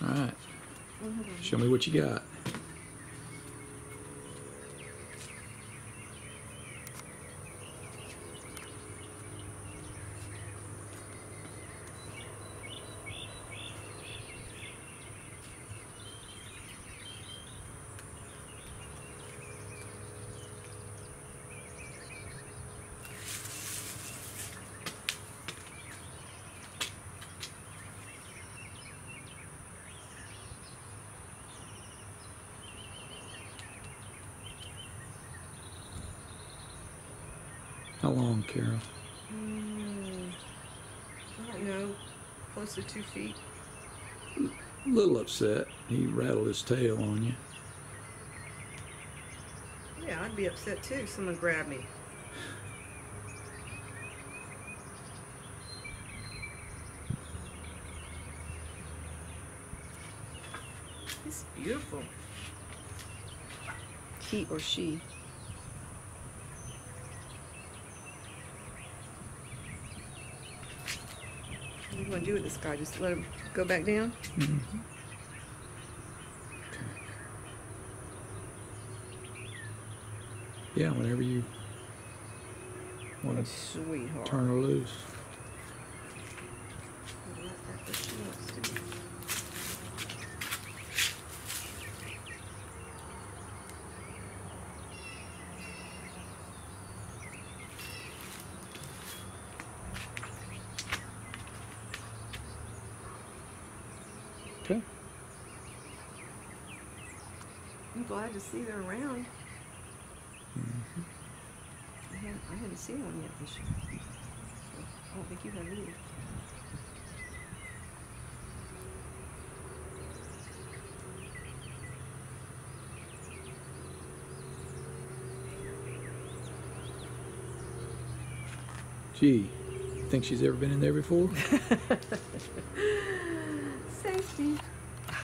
All right. Show me what you got. How long, Carol? I don't know. Close to 2 feet. A little upset. He rattled his tail on you. Yeah, I'd be upset too if someone grabbed me. He's beautiful. He or she. What are you going to do with this guy? Just let him go back down? Mm-hmm. Yeah, whenever you want to Sweetheart. turn her loose. Let that what she wants to do. Okay. I'm glad to see they're around. Mm-hmm. I haven't seen one yet this year. I don't think you have either. Gee, think she's ever been in there before? Safety.